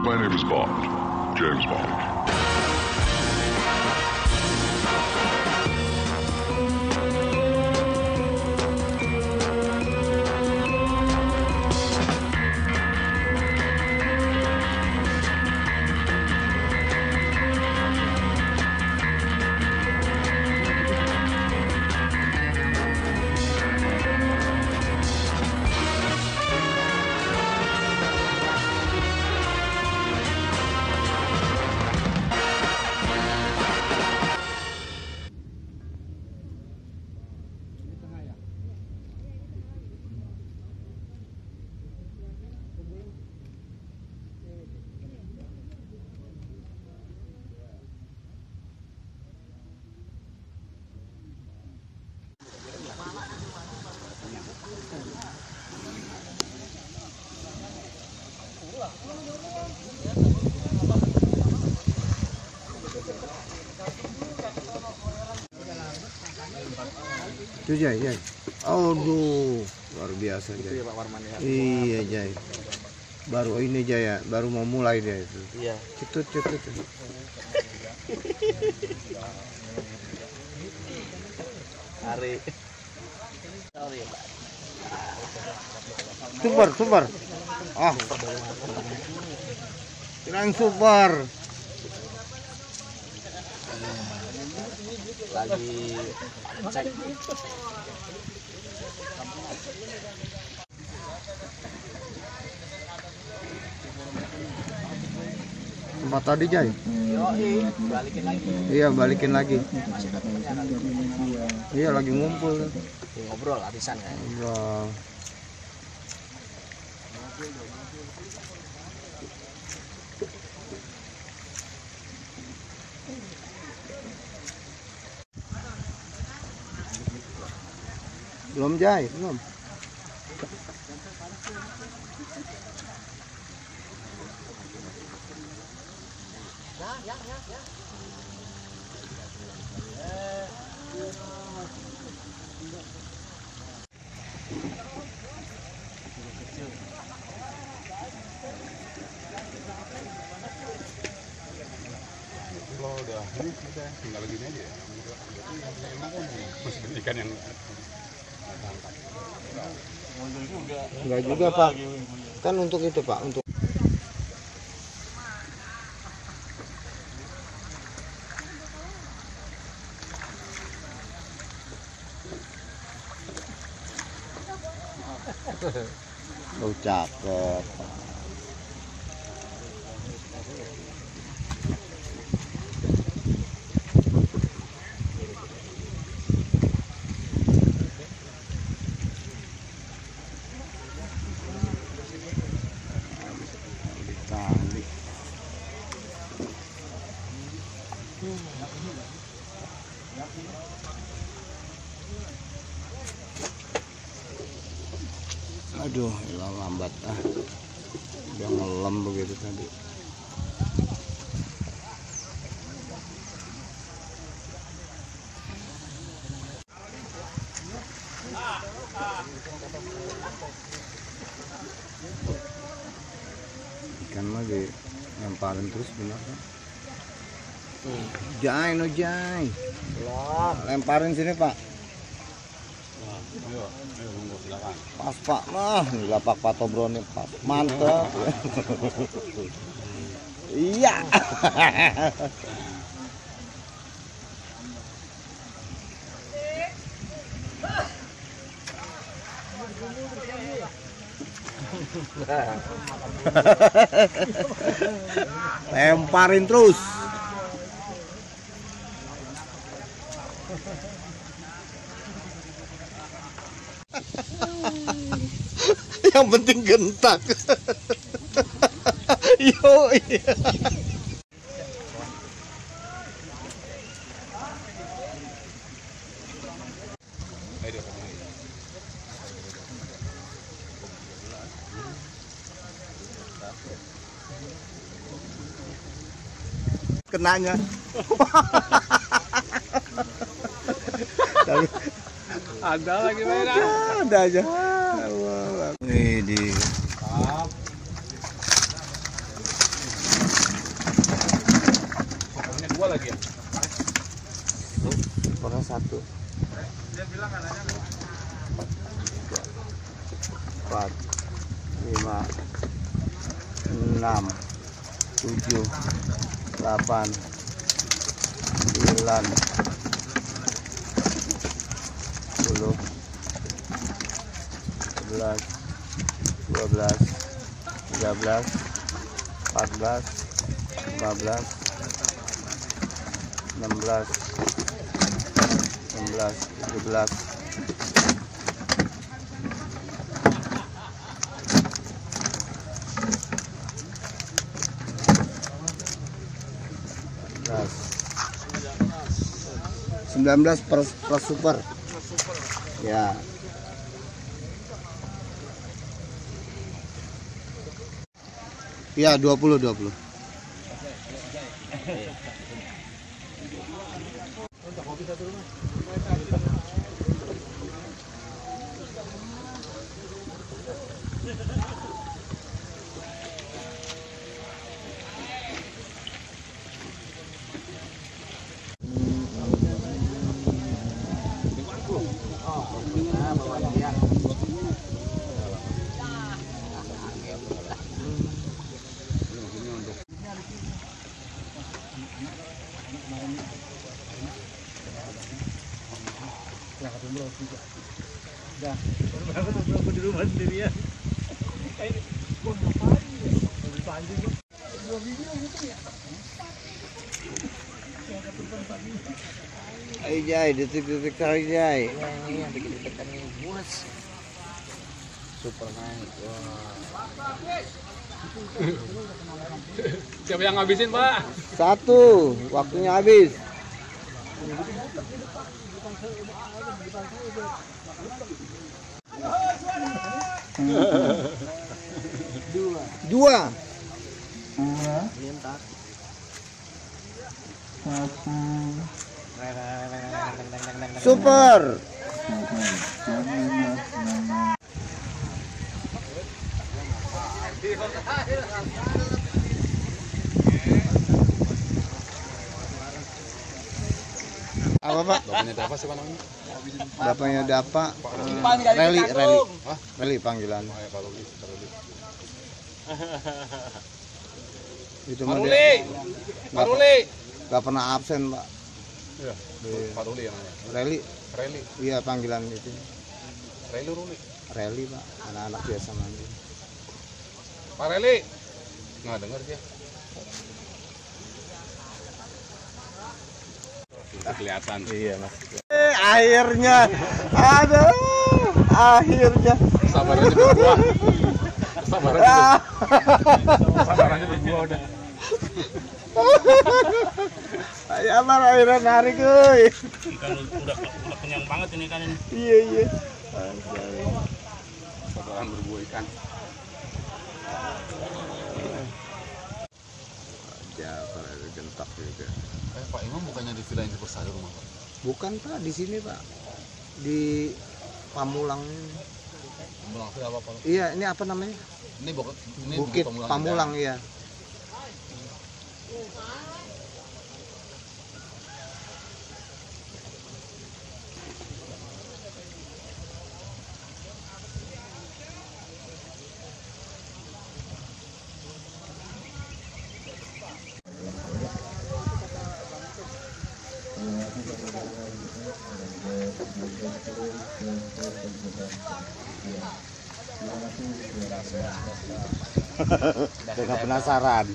My name is Bond, James Bond. Itu Jai, Jai. Aduh, luar biasa Jai. Itu ya Pak Warman ya. Iya Jai. Baru ini Jai ya, baru mau mulai dia itu. Iya. Cetut. Hari. Sorry Pak. Super. Ah. Kirain super. Lagi cek. Tempat tadi Jai. Yoi, balikin lagi. Iya, balikin lagi. Masih ketemunya kan. Iya, lagi ngumpul. Ngobrol habisan kan. Ngobrol. Belum Jai, belum. Kalau udah ini kita tinggal gini aja ya. Masih banyak ikan yang Enggak juga Pak. Kan untuk itu Pak, untuk oh, cakep. Aduh, hilang lambat udah ngelam begitu tadi. Ikan lagi lemparin terus benar kan? Jai, no Jai. Lemparin sini Pak. Pas Pak, nih lapak Pak Tobroni Pak, mantap. Iya. Lemparin terus. Yang penting gentak. Yo, iya. Kenanya. ada lagi merah. Ada aja. Ini Dua lagi ya. Pernah 1 4 5 6 7 8 9 10 11 12 13 14 15 16 17 19 per super ya. Ya 20. Ayo Jai, detik-detik kali Jai. Ini yang bikin ditekan ini bos. Super naik. Siapa yang ngabisin, Pak? 1, waktunya habis. 2. Super. Apa Pak? Bapaknya Dapa siapa namanya? Bapaknya Dapa. Reli panggilan. Oh ya, kalau gitu. Itu mah Paruli. nggak pernah absen Pak. Iya. Paruli yang namanya. Reli, Reli. iya panggilan itu. Ruli. Reli Pak, anak-anak biasa mandi. Pak Reli. Nggak dengar dia. Kelihatan. Iya Mas. Akhirnya, aduh, akhirnya. Sabarannya berbuah. Sabarannya berbuah udah. Ayo Amar akhirnya narik kuy. Ikan udah kenyang banget ini kan ini. Iya. Sabaran berbuah ikan. Ya, ada gentak juga. Pak Imam bukannya di villa ini bersatu rumah Pak? Bukan Pak, di sini Pak. Di Pamulang. Pamulang itu apa Pak? Iya, ini apa namanya? Ini Bukit Pamulang ya. Dengan penasaran.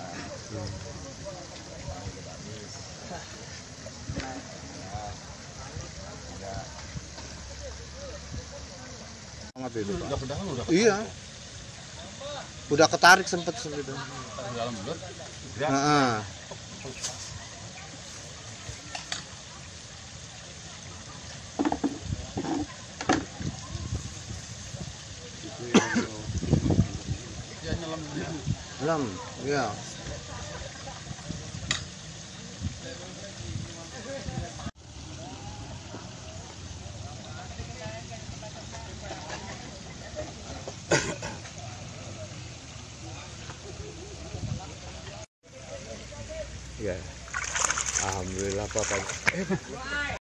Itu, Pak. Udah pedagang udah. Iya. Udah ketarik sempet segitu. Di dalam bener. Heeh. Ya nyelam dia. Belum, iya. Ya. Alhamdulillah Pak.